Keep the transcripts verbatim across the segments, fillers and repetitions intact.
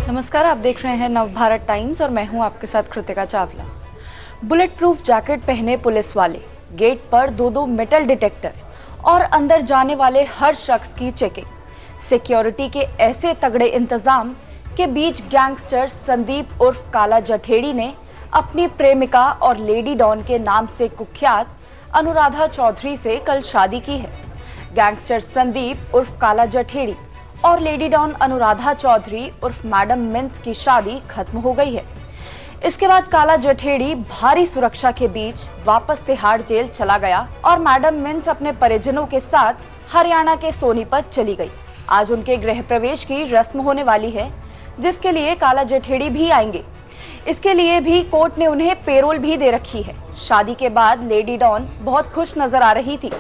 नमस्कार, आप देख रहे हैं नवभारत टाइम्स और मैं हूं आपके साथ Kritika Chawla. Bulletproof jacket पहने पुलिस वाले, गेट पर दो दो मेटल डिटेक्टर और अंदर जाने वाले हर शख्स की चेकिंग। सिक्योरिटी के ऐसे तगड़े इंतजाम के बीच गैंगस्टर संदीप उर्फ काला जठेड़ी ने अपनी प्रेमिका और लेडी डॉन के नाम से कुख्यात अनुराधा चौधरी से कल शादी की है। गैंगस्टर संदीप उर्फ काला जठेड़ी और लेडी डॉन अनुराधा चौधरी उर्फ मैडम मिन्स की शादी खत्म हो गई है। इसके बाद काला जठेड़ी भारी सुरक्षा के बीच वापस तिहाड़ जेल चला गया और मैडम मिन्स अपने परिजनों के साथ हरियाणा के सोनीपत चली गई। आज उनके गृह प्रवेश की रस्म होने वाली है, जिसके लिए काला जठेड़ी भी आएंगे। इसके लिए भी कोर्ट ने उन्हें पेरोल भी दे रखी है। शादी के बाद लेडी डॉन बहुत खुश नजर आ रही थी।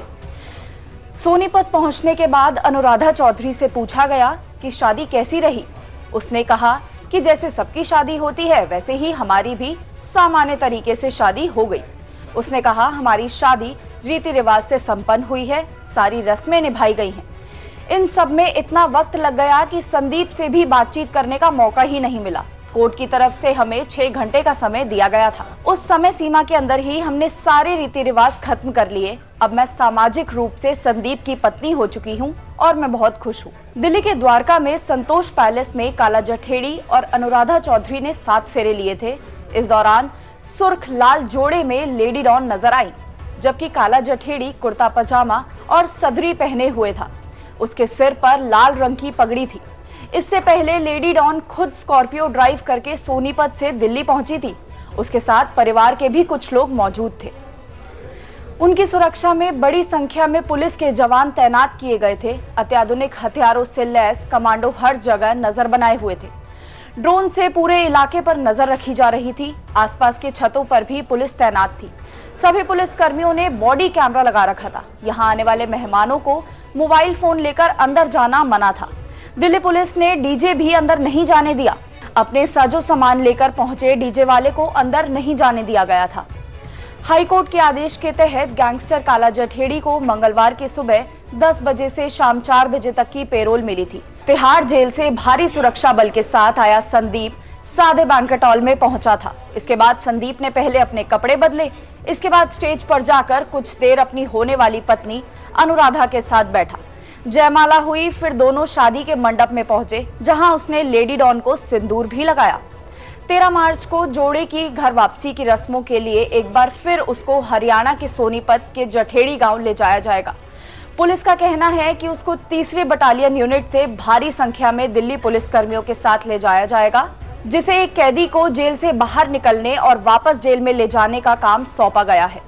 सोनीपत पहुंचने के बाद अनुराधा चौधरी से पूछा गया कि शादी कैसी रही। उसने कहा कि जैसे सबकी शादी होती है वैसे ही हमारी भी सामान्य तरीके से शादी हो गई। उसने कहा, हमारी शादी रीति रिवाज से संपन्न हुई है, सारी रस्में निभाई गई हैं। इन सब में इतना वक्त लग गया कि संदीप से भी बातचीत करने का मौका ही नहीं मिला। कोर्ट की तरफ से हमें छह घंटे का समय दिया गया था। उस समय सीमा के अंदर ही हमने सारे रीति रिवाज खत्म कर लिए। अब मैं सामाजिक रूप से संदीप की पत्नी हो चुकी हूं और मैं बहुत खुश हूं। दिल्ली के द्वारका में संतोष पैलेस में काला जठेड़ी और अनुराधा चौधरी ने सात फेरे लिए थे। इस दौरान सुर्ख लाल जोड़े में लेडी डॉन नजर आई, जबकि काला जठेड़ी कुर्ता पजामा और सदरी पहने हुए था। उसके सिर पर लाल रंग की पगड़ी थी। इससे पहले लेडी डॉन खुद स्कॉर्पियो ड्राइव करके सोनीपत से दिल्ली पहुंची थी। उसके साथ परिवार के भी कुछ लोग मौजूद थे। उनकी सुरक्षा में बड़ी संख्या में पुलिस के जवान तैनात किए गए थे। अत्याधुनिक हथियारों से लैस कमांडो हर जगह नजर बनाए हुए थे। ड्रोन से पूरे इलाके पर नजर रखी जा रही थी। आसपास के छतों पर भी पुलिस तैनात थी। सभी पुलिस कर्मियों ने बॉडी कैमरा लगा रखा था। यहाँ आने वाले मेहमानों को मोबाइल फोन लेकर अंदर जाना मना था। दिल्ली पुलिस ने डीजे भी अंदर नहीं जाने दिया। अपने साजो सामान लेकर पहुंचे डीजे वाले को अंदर नहीं जाने दिया गया था। हाईकोर्ट के आदेश के तहत गैंगस्टर काला जठेड़ी को मंगलवार की सुबह दस बजे से शाम चार बजे तक की पेरोल मिली थी। तिहाड़ जेल से भारी सुरक्षा बल के साथ आया संदीप सादे बैंक्वेट हॉल में पहुंचा था। इसके बाद संदीप ने पहले अपने कपड़े बदले। इसके बाद स्टेज पर जाकर कुछ देर अपनी होने वाली पत्नी अनुराधा के साथ बैठा। जयमाला हुई, फिर दोनों शादी के मंडप में पहुंचे, जहां उसने लेडी डॉन को सिंदूर भी लगाया। तेरह मार्च को जोड़े की घर वापसी की रस्मों के लिए एक बार फिर उसको हरियाणा के सोनीपत के जठेड़ी गांव ले जाया जाएगा। पुलिस का कहना है कि उसको तीसरे बटालियन यूनिट से भारी संख्या में दिल्ली पुलिस कर्मियों के साथ ले जाया जाएगा, जिसे एक कैदी को जेल से बाहर निकलने और वापस जेल में ले जाने का काम सौंपा गया है।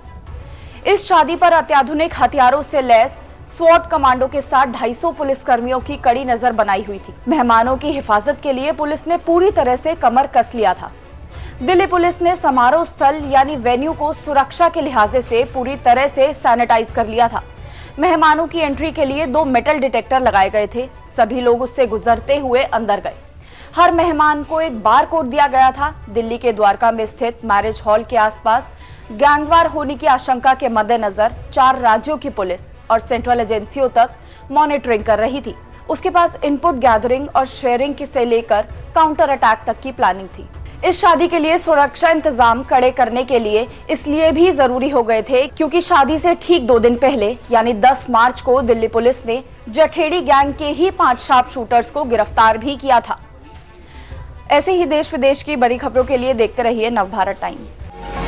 इस शादी पर अत्याधुनिक हथियारों से लैस स्वॉट कमांडो के साथ दो सौ पचास पुलिस कर्मियों की कड़ी नजर बनाई हुई थी। मेहमानों की हिफाजत के लिए पुलिस ने पूरी तरह से कमर कस लिया था। दिल्ली पुलिस ने समारोह स्थल यानी वेन्यू को सुरक्षा के लिहाजे से पूरी तरह से सैनिटाइज कर लिया था। मेहमानों की एंट्री के लिए दो मेटल डिटेक्टर लगाए गए थे। सभी लोग उससे गुजरते हुए अंदर गए। हर मेहमान को एक बार कोड दिया गया था। दिल्ली के द्वारका में स्थित मैरिज हॉल के आसपास गैंगवार होने की आशंका के मद्देनजर चार राज्यों की पुलिस और सेंट्रल एजेंसियों तक मॉनिटरिंग कर रही थी। उसके पास इनपुट गैदरिंग और शेयरिंग से लेकर काउंटर अटैक तक की प्लानिंग थी। इस शादी के लिए सुरक्षा इंतजाम कड़े करने के लिए इसलिए भी जरूरी हो गए थे क्योंकि शादी से ठीक दो दिन पहले यानी दस मार्च को दिल्ली पुलिस ने जठेड़ी गैंग के ही पांच शार्प शूटर्स को गिरफ्तार भी किया था। ऐसे ही देश विदेश की बड़ी खबरों के लिए देखते रहिए नवभारत टाइम्स।